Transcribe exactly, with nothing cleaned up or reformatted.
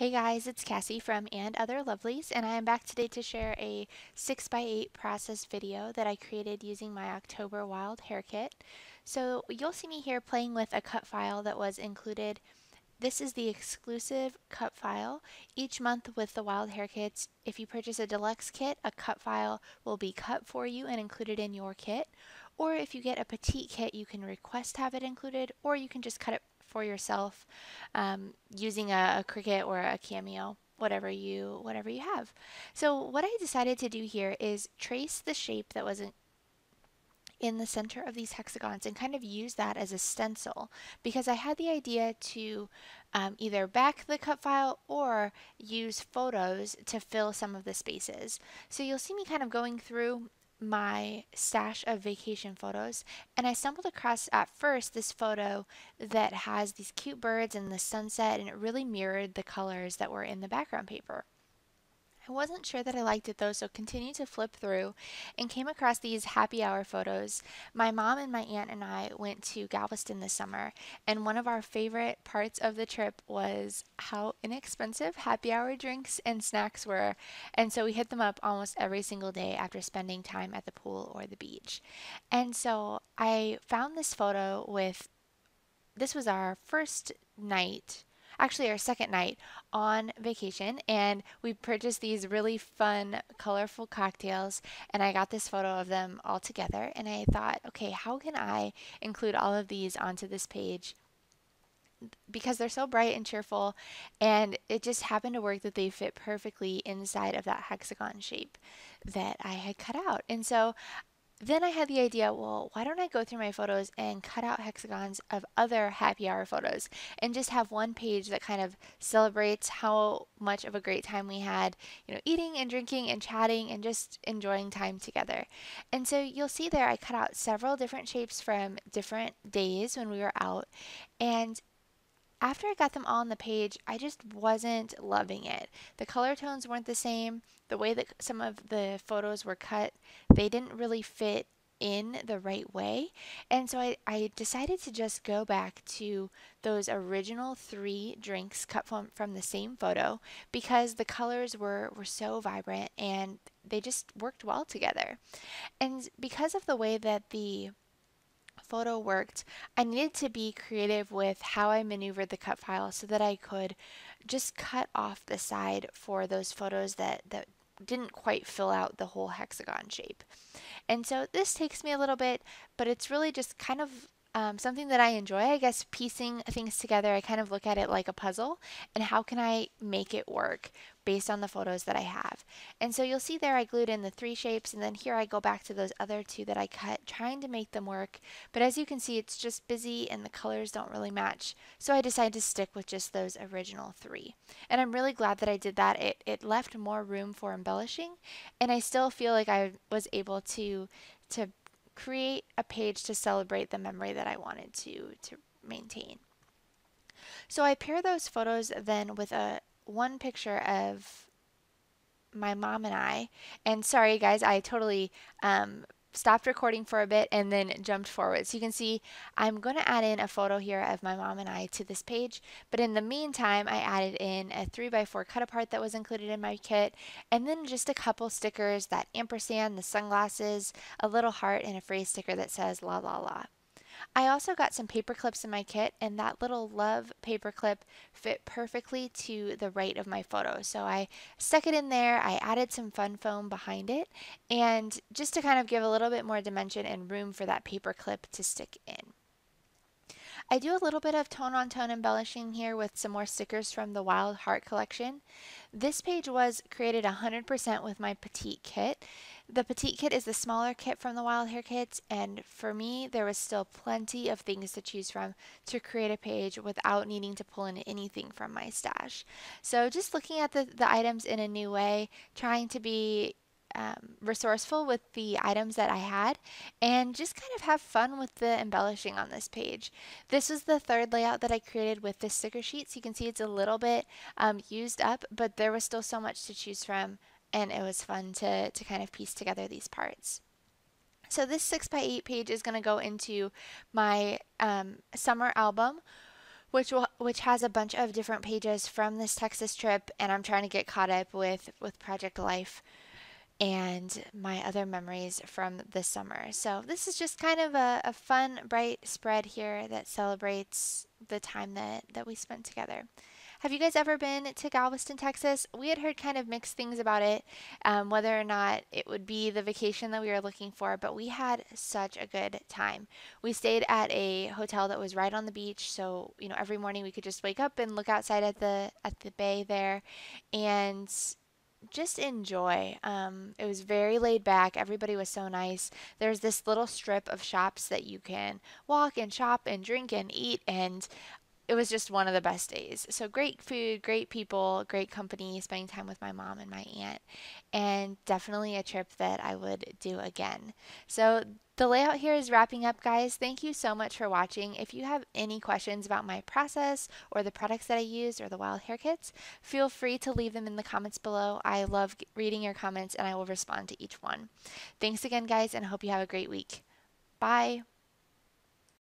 Hey guys, it's Cassie from And Other Lovelies, and I am back today to share a six by eight process video that I created using my October Wild Hare Kit. So you'll see me here playing with a cut file that was included. This is the exclusive cut file. Each month with the Wild Hare Kits, if you purchase a deluxe kit, a cut file will be cut for you and included in your kit. Or if you get a petite kit, you can request to have it included, or you can just cut it for yourself um, using a, a Cricut or a Cameo, whatever you whatever you have. So what I decided to do here is trace the shape that was in, in the center of these hexagons and kind of use that as a stencil because I had the idea to um, either back the cut file or use photos to fill some of the spaces. So you'll see me kind of going through my stash of vacation photos, and I stumbled across at first this photo that has these cute birds and the sunset, and it really mirrored the colors that were in the background paper. I wasn't sure that I liked it though, so continued to flip through and came across these happy hour photos. My mom and my aunt and I went to Galveston this summer, and one of our favorite parts of the trip was how inexpensive happy hour drinks and snacks were. And so we hit them up almost every single day after spending time at the pool or the beach. And so I found this photo with, this was our first night, actually our second night on vacation, and we purchased these really fun colorful cocktails, and I got this photo of them all together, and I thought, okay, how can I include all of these onto this page because they're so bright and cheerful, and it just happened to work that they fit perfectly inside of that hexagon shape that I had cut out. And so then I had the idea, well, why don't I go through my photos and cut out hexagons of other happy hour photos and just have one page that kind of celebrates how much of a great time we had, you know, eating and drinking and chatting and just enjoying time together. And so you'll see there I cut out several different shapes from different days when we were out, and after I got them all on the page, I just wasn't loving it. The color tones weren't the same. The way that some of the photos were cut, they didn't really fit in the right way. And so I, I decided to just go back to those original three drinks cut from, from the same photo because the colors were, were so vibrant and they just worked well together. And because of the way that the photo worked, I needed to be creative with how I maneuvered the cut file so that I could just cut off the side for those photos that, that didn't quite fill out the whole hexagon shape. And so this takes me a little bit, but it's really just kind of um, something that I enjoy, I guess, piecing things together. I kind of look at it like a puzzle and how can I make it work based on the photos that I have. And so you'll see there I glued in the three shapes, and then here I go back to those other two that I cut, trying to make them work. But as you can see, it's just busy and the colors don't really match. So I decided to stick with just those original three. And I'm really glad that I did that. It, it left more room for embellishing, and I still feel like I was able to to create a page to celebrate the memory that I wanted to to maintain. So I pair those photos then with a one picture of my mom and I. And sorry guys, I totally um, stopped recording for a bit and then jumped forward. So you can see I'm going to add in a photo here of my mom and I to this page, but in the meantime I added in a three by four cut apart that was included in my kit, and then just a couple stickers, that ampersand, the sunglasses, a little heart, and a phrase sticker that says la la la. I also got some paper clips in my kit, and that little love paper clip fit perfectly to the right of my photo. So I stuck it in there, I added some fun foam behind it, and just to kind of give a little bit more dimension and room for that paper clip to stick in. I do a little bit of tone on tone embellishing here with some more stickers from the Wild Heart collection. This page was created one hundred percent with my Petite Kit. The Petite Kit is the smaller kit from the Wild Hare Kits, and for me there was still plenty of things to choose from to create a page without needing to pull in anything from my stash. So just looking at the, the items in a new way, trying to be Um, resourceful with the items that I had, and just kind of have fun with the embellishing on this page. This is the third layout that I created with this sticker sheet, so you can see it's a little bit um, used up, but there was still so much to choose from, and it was fun to, to kind of piece together these parts. So this six by eight page is going to go into my um, summer album which will, which has a bunch of different pages from this Texas trip, and I'm trying to get caught up with with Project Life and my other memories from this summer. So this is just kind of a, a fun, bright spread here that celebrates the time that, that we spent together. Have you guys ever been to Galveston, Texas? We had heard kind of mixed things about it, um, whether or not it would be the vacation that we were looking for, but we had such a good time. We stayed at a hotel that was right on the beach, so you know every morning we could just wake up and look outside at the at the bay there, and just enjoy. Um, it was very laid back. Everybody was so nice. There's this little strip of shops that you can walk and shop and drink and eat, and it was just one of the best days. So great food, great people, great company, spending time with my mom and my aunt, and definitely a trip that I would do again. So the layout here is wrapping up, guys. Thank you so much for watching. If you have any questions about my process or the products that I use or the Wild Hare Kits, feel free to leave them in the comments below. I love reading your comments and I will respond to each one. Thanks again, guys, and I hope you have a great week. Bye.